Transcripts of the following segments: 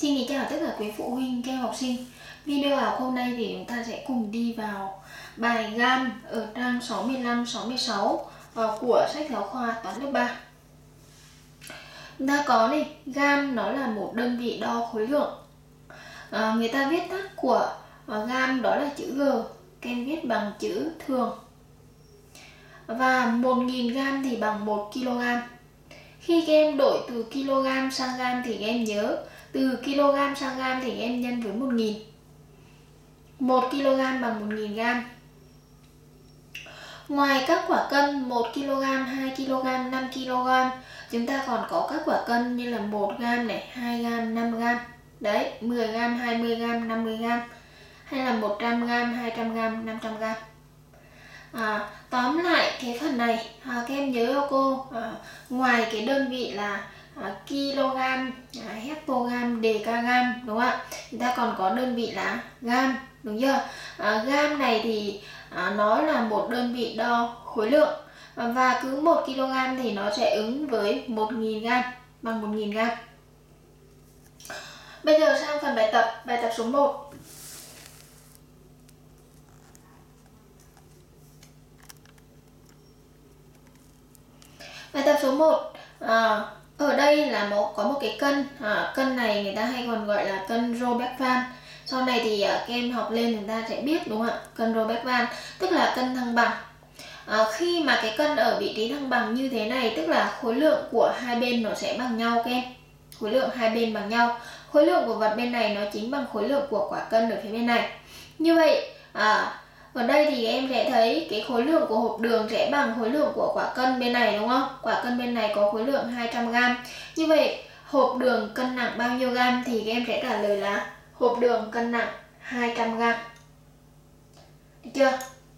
Xin kính chào tất cả quý phụ huynh, các em học sinh. Video học hôm nay thì chúng ta sẽ cùng đi vào bài gam ở trang 65-66 của sách giáo khoa toán lớp 3. Chúng ta có này, gam nó là một đơn vị đo khối lượng. Người ta viết tắt của gam đó là chữ G, các em viết bằng chữ thường. Và 1000 gam thì bằng 1 kg. Khi các em đổi từ kg sang gam thì các em nhớ từ kg sang gam thì các em nhân với 1000. 1 kg bằng 1000 gam. Ngoài các quả cân 1 kg, 2 kg, 5 kg, chúng ta còn có các quả cân như là 1 gam này, 2 gam, 5 gam. Đấy, 10 gam, 20 gam, 50 gam. Hay là 100 gam, 200 gam, 500 gam. Tóm lại cái phần này các em nhớ cho cô, ngoài cái đơn vị là kg, hectogam, decagam, đúng không ạ? Chúng ta còn có đơn vị là gam, đúng chưa? Gam này thì nó là một đơn vị đo khối lượng, và cứ 1 kg thì nó sẽ ứng với 1000 gam, bằng 1000 gam. Bây giờ sang phần bài tập số 1. Bài tập số 1, ở đây là có một cái cân, cân này người ta hay còn gọi là cân Robert-Van. Sau này thì các em học lên chúng ta sẽ biết, đúng không ạ? Cân Robert-Van tức là cân thăng bằng. Khi mà cái cân ở vị trí thăng bằng như thế này, tức là khối lượng của hai bên nó sẽ bằng nhau các em. Khối lượng hai bên bằng nhau. Khối lượng của vật bên này nó chính bằng khối lượng của quả cân ở phía bên này. Như vậy, ở đây thì em sẽ thấy cái khối lượng của hộp đường sẽ bằng khối lượng của quả cân bên này, đúng không? Quả cân bên này có khối lượng 200 gam. Như vậy, hộp đường cân nặng bao nhiêu gam thì các em sẽ trả lời là hộp đường cân nặng 200 gam. Được chưa?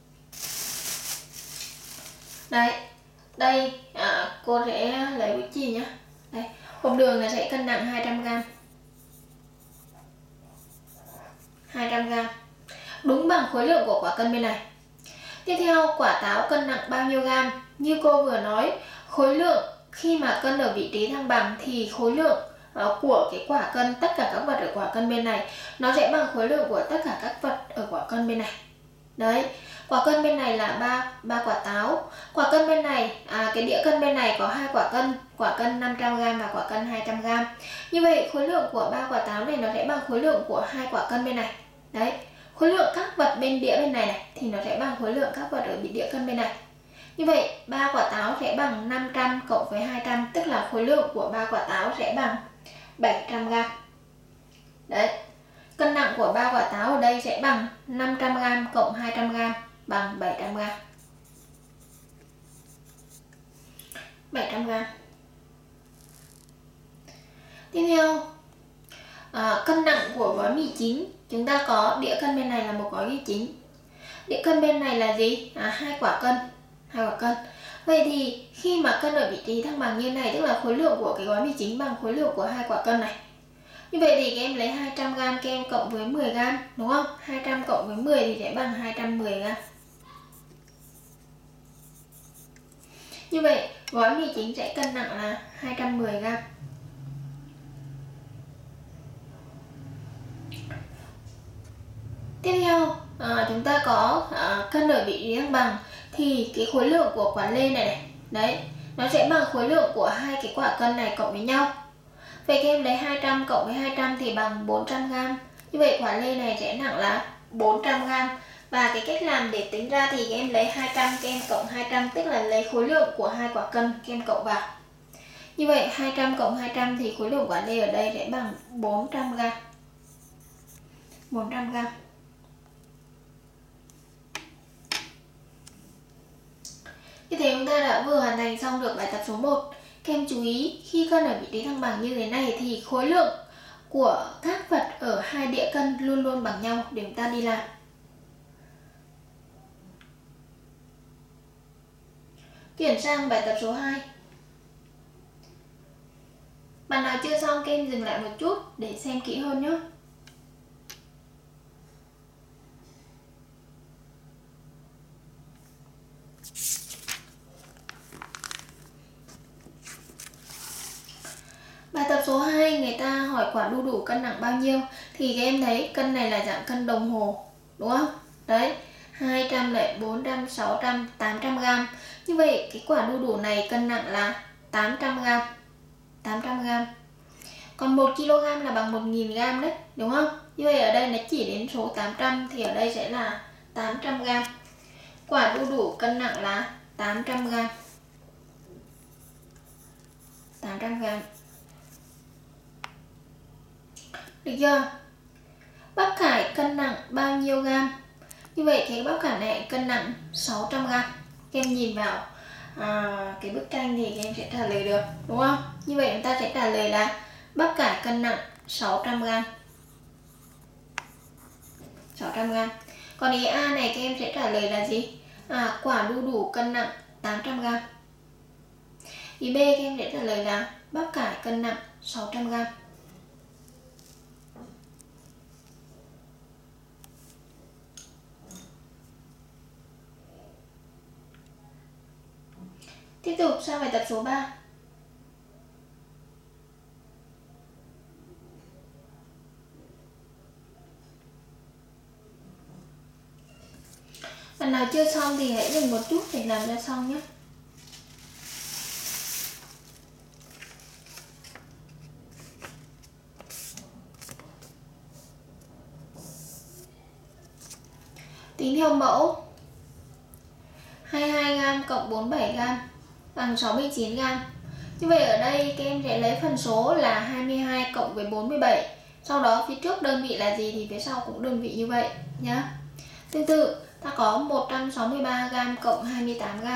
Đấy, đây cô sẽ lấy bút chì nhé. Đây, hộp đường là sẽ cân nặng 200 gam. 200 gam. Đúng bằng khối lượng của quả cân bên này. Tiếp theo, quả táo cân nặng bao nhiêu gam? Như cô vừa nói, khối lượng khi mà cân ở vị trí thăng bằng thì khối lượng của cái quả cân, tất cả các vật ở quả cân bên này nó sẽ bằng khối lượng của tất cả các vật ở quả cân bên này. Đấy, quả cân bên này là 3 quả táo. Quả cân bên này, cái đĩa cân bên này có 2 quả cân 500 g và quả cân 200 g. Như vậy khối lượng của 3 quả táo này nó sẽ bằng khối lượng của 2 quả cân bên này. Đấy, khối lượng các vật bên đĩa bên này thì nó sẽ bằng khối lượng các vật ở đĩa cân bên này. Như vậy 3 quả táo sẽ bằng 500 cộng với 200, tức là khối lượng của 3 quả táo sẽ bằng 700 g. Đấy, cân nặng của 3 quả táo ở đây sẽ bằng 500 g cộng 200 g bằng 700 g. 700 g. Tiếp theo, cân nặng của gói mì chính. Chúng ta có đĩa cân bên này là một gói mì chính. Đĩa cân bên này là gì? 2 quả cân. 2 quả cân. Vậy thì khi mà cân ở vị trí thăng bằng như này, tức là khối lượng của cái gói mì chính bằng khối lượng của 2 quả cân này. Như vậy thì các em lấy 200 g các em cộng với 10 g, đúng không? 200 cộng với 10 thì sẽ bằng 210 g. Như vậy gói mì chính sẽ cân nặng là 210 g. Tiếp theo, chúng ta có cân ở vị trí thăng bằng thì cái khối lượng của quả lê này, đấy, nó sẽ bằng khối lượng của hai cái quả cân này cộng với nhau. Vậy các em lấy 200 cộng với 200 thì bằng 400 g. Như vậy quả lê này sẽ nặng là 400 g. Và cái cách làm để tính ra thì các em lấy 200 các em cộng 200, tức là lấy khối lượng của hai quả cân các em cộng vào. Như vậy 200 cộng 200 thì khối lượng quả lê ở đây sẽ bằng 400 g. 400 g. Như thế chúng ta đã vừa hoàn thành xong được bài tập số 1. Các em chú ý, khi cân ở vị trí thăng bằng như thế này thì khối lượng của các vật ở hai đĩa cân luôn luôn bằng nhau để chúng ta đi làm. Chuyển sang bài tập số 2. Bạn nào chưa xong các em dừng lại một chút để xem kỹ hơn nhé. Bài tập số 2 người ta hỏi hỏi quả đu đủ cân nặng bao nhiêu thì các em thấy cân này là dạng cân đồng hồ, đúng không? Đấy, 200, 400, 600, 800 gram. Như vậy cái quả đu đủ này cân nặng là 800 gram. 800 gram. Còn 1 kg là bằng 1000 gram đấy, đúng không? Như vậy ở đây nó chỉ đến số 800 thì ở đây sẽ là 800 gram. Quả đu đủ cân nặng là 800 gram. 800 gram. Được chưa? Bắp cải cân nặng bao nhiêu gam? Như vậy cái bắp cải này cân nặng 600 gram. Các em nhìn vào cái bức tranh thì các em sẽ trả lời được, đúng không? Như vậy chúng ta sẽ trả lời là bắp cải cân nặng 600 gram. 600 gram. Còn ý A này các em sẽ trả lời là gì? Quả đu đủ cân nặng 800 gram. Ý B các em sẽ trả lời là bắp cải cân nặng 600 gram. Tiếp tục sang bài tập số 3. Phần nào chưa xong thì hãy dừng một chút để làm cho xong nhé. Tính theo mẫu 22 gram cộng 47 gram bằng 69 gram. Như vậy ở đây các em sẽ lấy phần số là 22 cộng với 47. Sau đó phía trước đơn vị là gì thì phía sau cũng đơn vị như vậy nhé. Tương tự ta có 163 gram cộng 28 gram.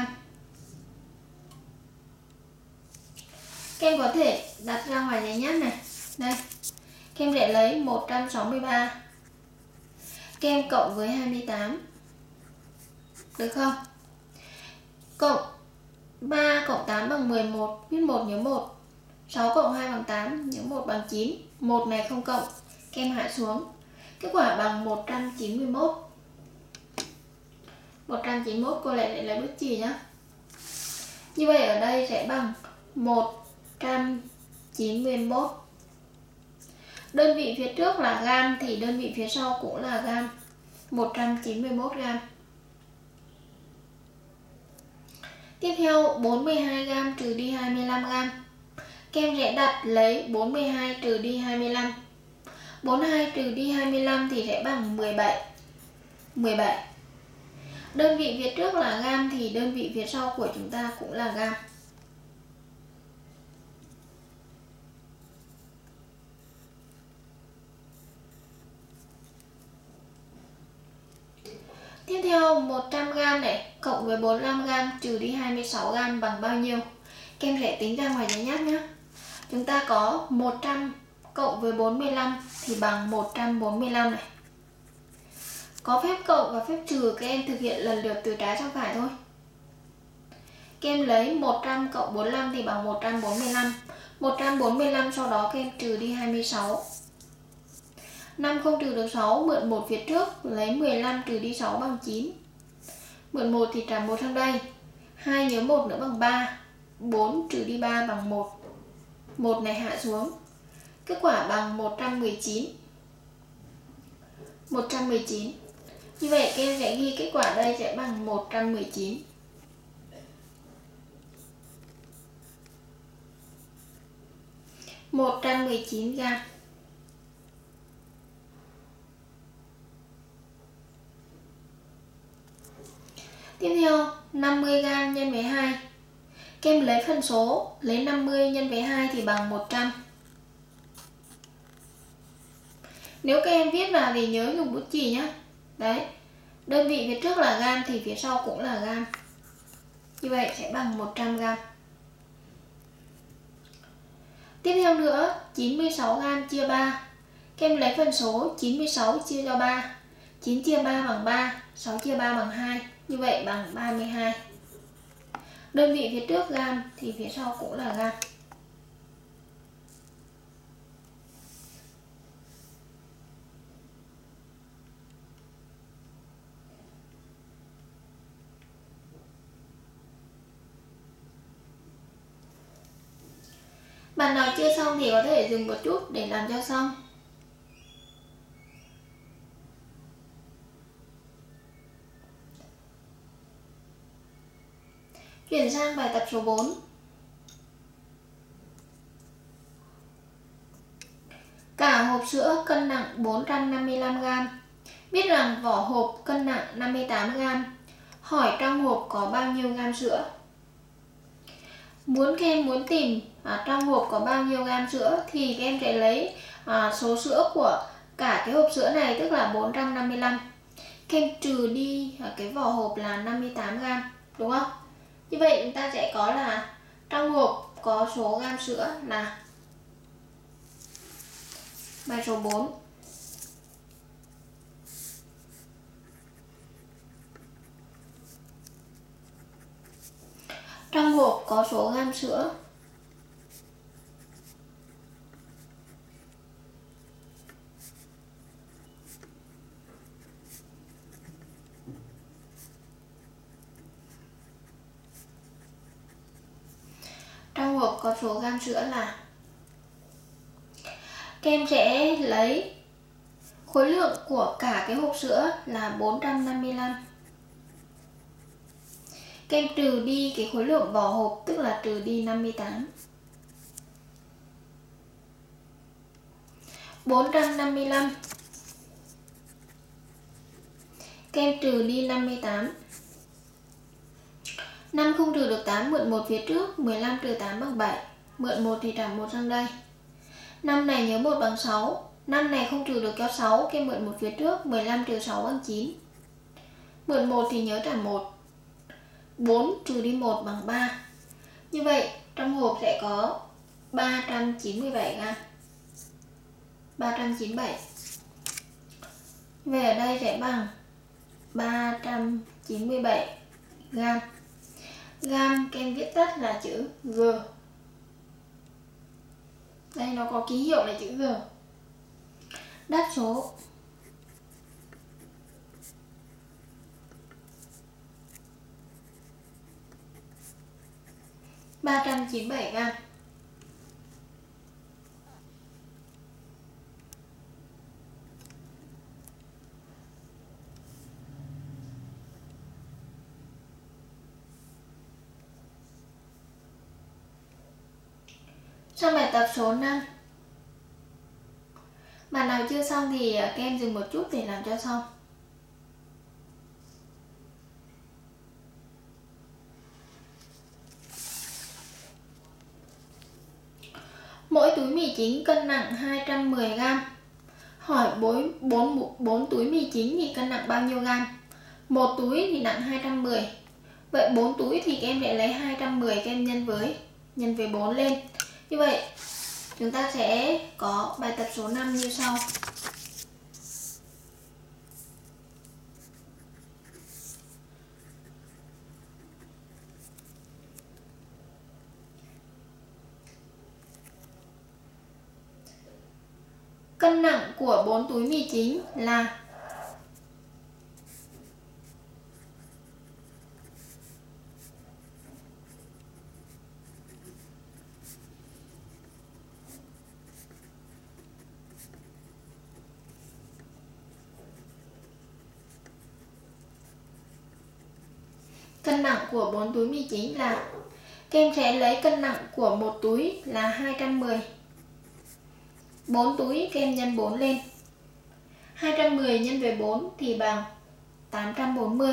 Các em có thể đặt ra ngoài giấy nháp này. Đây. Các em sẽ lấy 163. Các em cộng với 28. Được không? Cộng 3 cộng 8 bằng 11, viết 1 nhớ 1. 6 cộng 2 bằng 8, nhớ 1 bằng 9. 1 này không cộng, các em hạ xuống. Kết quả bằng 191. 191 cô lại lấy bút chì nhé. Như vậy ở đây sẽ bằng 191. Đơn vị phía trước là gam thì đơn vị phía sau cũng là gam. 191 gram. Tiếp theo 42 gram trừ đi 25 gram. Các em sẽ đặt lấy 42 trừ đi 25. 42 trừ đi 25 thì sẽ bằng 17. 17. Đơn vị phía trước là gam thì đơn vị phía sau của chúng ta cũng là gam. Tiếp theo 100 gram này cộng với 45 gram trừ đi 26 gram bằng bao nhiêu? Các em sẽ tính ra ngoài giấy nháp nhé. Chúng ta có 100 cộng với 45 thì bằng 145 này. Có phép cộng và phép trừ các em thực hiện lần lượt từ trái sang phải thôi. Các em lấy 100 cộng 45 thì bằng 145. 145 sau đó các em trừ đi 26. 5 không trừ được 6, mượn 1 phía trước, lấy 15 trừ đi 6 bằng 9. Mượn 1 thì trả 1 sang đây. 2 nhớ 1 nữa bằng 3. 4 trừ đi 3 bằng 1. 1 này hạ xuống. Kết quả bằng 119. 119. Như vậy các em sẽ ghi kết quả đây sẽ bằng 119. Một 119 gram. Tiếp theo 50 gram nhân với 2. Các em lấy phân số, lấy 50 nhân với 2 thì bằng 100. Nếu các em viết vào thì nhớ dùng bút chì nhé. Đấy. Đơn vị phía trước là gam thì phía sau cũng là gam. Như vậy sẽ bằng 100 gram. Tiếp theo nữa, 96 gram chia 3. Các em lấy phân số 96 chia cho 3. 9 chia 3 bằng 3, 6 chia 3 bằng 2. Như vậy bằng 32. Đơn vị phía trước gam thì phía sau cũng là gam. Bạn nào chưa xong thì có thể dừng một chút để làm cho xong. Chuyển sang bài tập số 4. Cả hộp sữa cân nặng 455g. Biết rằng vỏ hộp cân nặng 58g. Hỏi trong hộp có bao nhiêu gam sữa? Các em muốn tìm trong hộp có bao nhiêu gam sữa thì các em sẽ lấy số sữa của cả cái hộp sữa này, tức là 455. Các em trừ đi cái vỏ hộp là 58g, đúng không? Như vậy chúng ta sẽ có là trong hộp có số gam sữa là bài số 4. Trong hộp có số gam sữa là các em sẽ lấy khối lượng của cả cái hộp sữa là 455. Các em trừ đi cái khối lượng vỏ hộp, tức là trừ đi 58. 455 các em trừ đi 58. 5 không trừ được 8, mượn 1 phía trước. 15 trừ 8 bằng 7. Mượn 1 thì trả 1 sang đây. 5 này nhớ 1 bằng 6. 5 này không trừ được kéo 6, cái mượn 1 phía trước. 15 trừ 6 bằng 9. Mượn 1 thì nhớ trả 1. 4 trừ đi 1 bằng 3. Như vậy trong hộp sẽ có 397g. 397. Về ở đây sẽ bằng 397 gam. Gam các em viết tắt là chữ G. Đây nó có ký hiệu là chữ G. Đáp số gam. Sang bài tập số 5. Bạn nào chưa xong thì các em dừng một chút để làm cho xong. Mỗi túi mì chính cân nặng 210g. Hỏi 4 túi mì chính thì cân nặng bao nhiêu gam? Một túi thì nặng 210. Vậy 4 túi thì các em sẽ lấy 210 các em nhân với 4 lên. Như vậy chúng ta sẽ có bài tập số 5 như sau. Cân nặng của 4 túi mì chính là các em sẽ lấy cân nặng của một túi là 210. 4 túi các em nhân 4 lên. 210 nhân với 4 thì bằng 840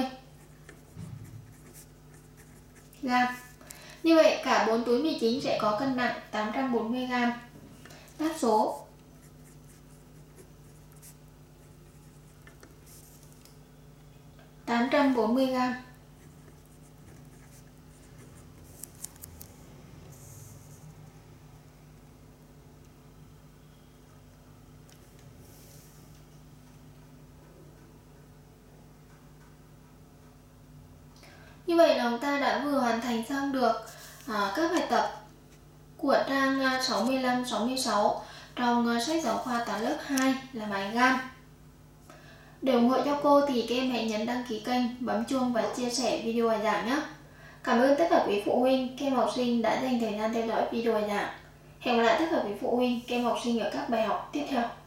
gam. Như vậy cả 4 túi mì chính sẽ có cân nặng 840 gam. Đáp số gam. Như vậy là chúng ta đã vừa hoàn thành xong được các bài tập của trang 65-66 trong sách giáo khoa toán lớp 2 là bài gam. Để ủng hộ cho cô thì các em hãy nhấn đăng ký kênh, bấm chuông và chia sẻ video bài giảng nhé. Cảm ơn tất cả quý phụ huynh, các em học sinh đã dành thời gian theo dõi video bài giảng. Hẹn gặp lại tất cả quý phụ huynh, các em học sinh ở các bài học tiếp theo.